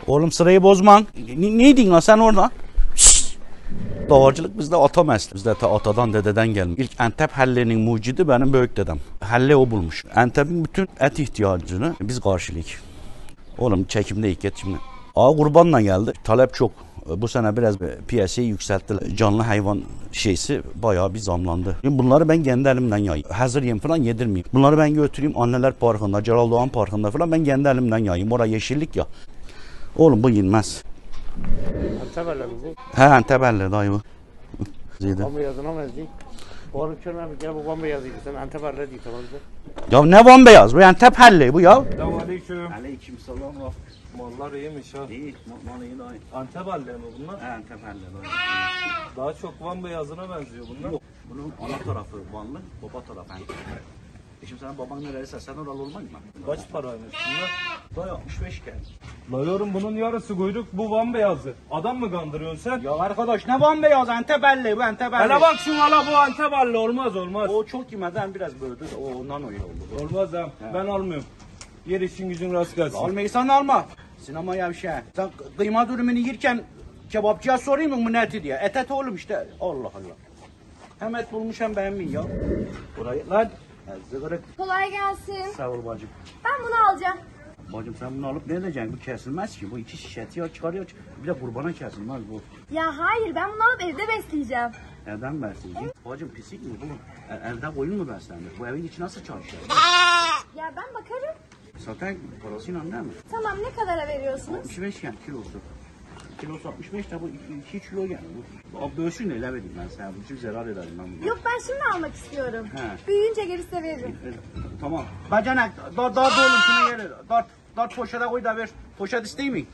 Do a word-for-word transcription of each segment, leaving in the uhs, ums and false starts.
Oğlum sırayı bozman. Ne, neydin lan sen orada? Şşş. Dağarcılık bizde ata mesleği. Bizde ta atadan dededen gelmiş. İlk Antep hellenin mucidi benim büyük dedem. Helle o bulmuş. Antep'in bütün et ihtiyacını biz karşılayık. Oğlum çekimde ilk et şimdi. Ağa kurbanla geldi. Talep çok. Bu sene biraz piyasayı yükselttiler. Canlı hayvan şeysi bayağı bir zamlandı. Şimdi bunları ben kendi elimden yayayım. Hazır yem falan yedirmeyeyim. Bunları ben götüreyim Anneler Parkı'nda, Celal Doğan Parkı'nda falan ben kendi elimden yayayım. Orada yeşillik ya. Oğlum bu yenmez. Antep'erle mi bu? He Antep'erle dayı bu. Van beyazına benziyor. Oğlum körme gel bu van beyazıydı. Sen Antep'erle değil tamam mı? Ya ne van beyaz? Bu Antep helli bu ya. Selamünaleyküm. Aleyküm selam. Mallar iyiymiş ha. İyi, mal iyi daha iyi. Antep halle mi bunlar? He Antep helli dayı. Daha çok Van beyazına benziyor bunlar. Yok, bunun ana tarafı Vanlı, baba tarafı Antep. E şimdi senin baban nereliyse sen oralı olmak mı? Kaç paraymış bunlar? Dayı altmış beş geldi. La yorum bunun yarısı kuyruk, bu Van beyazı. Adam mı kandırıyorsun sen? Ya arkadaş ne van beyaz Antep belli bu Antep belli. Hele bak şuna la bu Antep halle olmaz olmaz. O çok yemeden biraz böldü o ondan öyle oldu. Olmaz ha. Ben almıyorum. Yer işin gücün rast gelsin. Almaysan alma. Sinema yavşa. Sen kıyma dürümünü yerken kebapçıya sorayım mı bu ne eti diye. Et et oğlum işte. Allah Allah. Hem et bulmuş hem beğenmeyin ya. Burayı lan. Zıgırık. Kolay gelsin. Sağ ol bacım. Ben bunu alacağım. Bacım sen bunu alıp ne edeceksin? Bu kesilmez ki. Bu iki şişeti ya çıkarıyor. Bir de kurbana kesilmez bu. Ya hayır ben bunu alıp evde besleyeceğim. Evden besleyeceğim. Bacım pislik mi bu? E, evde koyun mu beslenir? Bu evin içi nasıl çalışıyor? Ya ben bakarım. Zaten parasıyla değil mi? Tamam ne kadara veriyorsunuz? altmış beş yani kilosu. Kilosu altmış beş de bu iki kilo yani. Bu bölsün neyle vereyim ben sana. Bu için zarar ederim ben bunu. Yok ben şimdi almak istiyorum. He. Büyüyünce geri size veririm. E, tamam. Bacanak, dart dart oğlum şunu yere. Dart, dart poşete koy da ver. Poşet isteyeyim mi?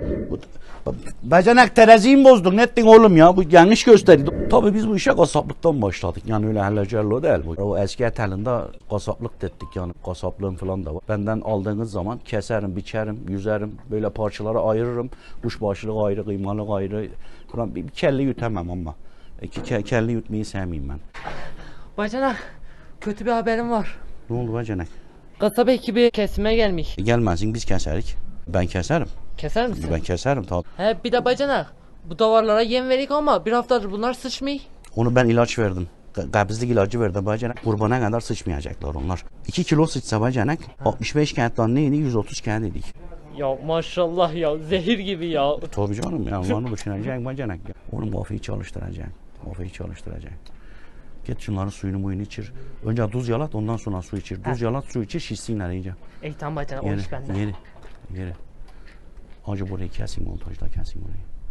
Bacanak teraziyi bozdun. Ne ettin oğlum ya? Bu yanlış gösteriyor. Tabii biz bu işe kasaplıktan başladık. Yani öyle hellecerlo değil bu. O eski et elinde kasaplık dedik yani. Kasaplığım falan da var. Benden aldığınız zaman keserim, biçerim, yüzerim. Böyle parçalara ayırırım. Kuşbaşılığı ayrı, kıymalık ayrı. Falan bir, bir kelle yutamam ama. İki ke, kelle yutmayı sevmeyeyim ben. Bacanak, kötü bir haberim var. Ne oldu bacanak? Kasaba ekibi kesime gelmiş. E, gelmezsin biz keserik. Ben keserim. Keser misin? Ben keserim tabii. He bir de bacanak. Bu davarlara yem verik ama bir haftadır bunlar sıçmıyor. Onu ben ilaç verdim. Kabızlık ilacı verdim bacanak. Kurbana kadar sıçmayacaklar onlar. iki kilo sıçsa bacanak altmış beş kağıttan neydi? yüz otuz kağıt dedik. Ya maşallah ya zehir gibi ya. Tabii canım ya onu düşüneceksin bacanak ya. Onun kafayı çalıştıracaksın. Kafayı çalıştıracaksın. Git şunların suyunu muyunu içir. Önce tuz yalat ondan sonra su içir. Tuz yalat su içir şişsinler iyice. Ey tamam bacanak o Yeri, iş bende. yeri, yeri. Acı burayı kesin montajda kesin burayı.